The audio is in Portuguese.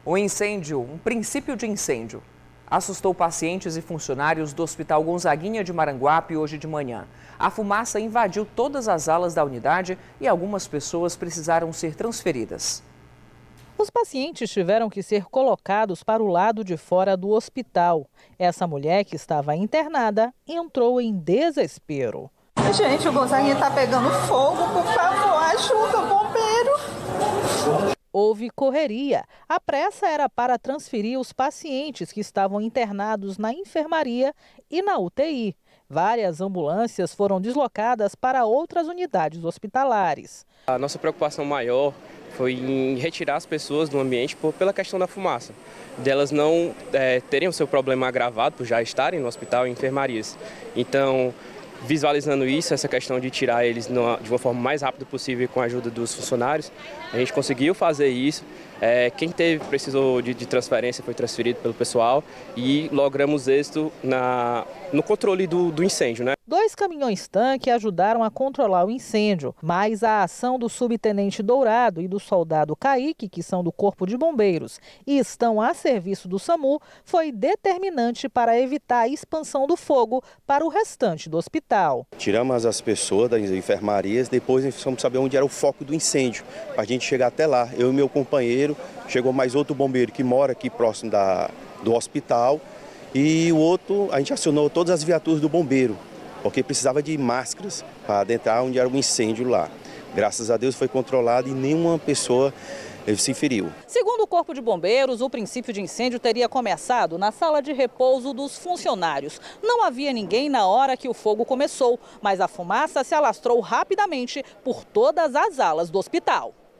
Um princípio de incêndio, assustou pacientes e funcionários do Hospital Gonzaguinha de Maranguape hoje de manhã. A fumaça invadiu todas as alas da unidade e algumas pessoas precisaram ser transferidas. Os pacientes tiveram que ser colocados para o lado de fora do hospital. Essa mulher, que estava internada, entrou em desespero. Gente, o Gonzaguinha está pegando fogo, por favor, ajuda, bombeiro. Houve correria. A pressa era para transferir os pacientes que estavam internados na enfermaria e na UTI. Várias ambulâncias foram deslocadas para outras unidades hospitalares. A nossa preocupação maior foi em retirar as pessoas do ambiente pela questão da fumaça, delas não terem o seu problema agravado por já estarem no hospital e enfermarias. Então, visualizando isso, essa questão de tirar eles de uma forma mais rápida possível com a ajuda dos funcionários, a gente conseguiu fazer isso. Quem precisou de transferência foi transferido pelo pessoal e logramos êxito no controle do incêndio, né? 2 caminhões-tanque ajudaram a controlar o incêndio, mas a ação do subtenente Dourado e do soldado Kaique, que são do Corpo de Bombeiros e estão a serviço do SAMU, foi determinante para evitar a expansão do fogo para o restante do hospital. Tiramos as pessoas das enfermarias, depois fomos saber onde era o foco do incêndio, para a gente chegar até lá. Eu e meu companheiro, chegou mais outro bombeiro que mora aqui próximo do hospital e o outro, a gente acionou todas as viaturas do bombeiro, porque precisava de máscaras para adentrar onde era o incêndio lá. Graças a Deus foi controlado e nenhuma pessoa se feriu. Segundo o Corpo de Bombeiros, o princípio de incêndio teria começado na sala de repouso dos funcionários. Não havia ninguém na hora que o fogo começou, mas a fumaça se alastrou rapidamente por todas as alas do hospital.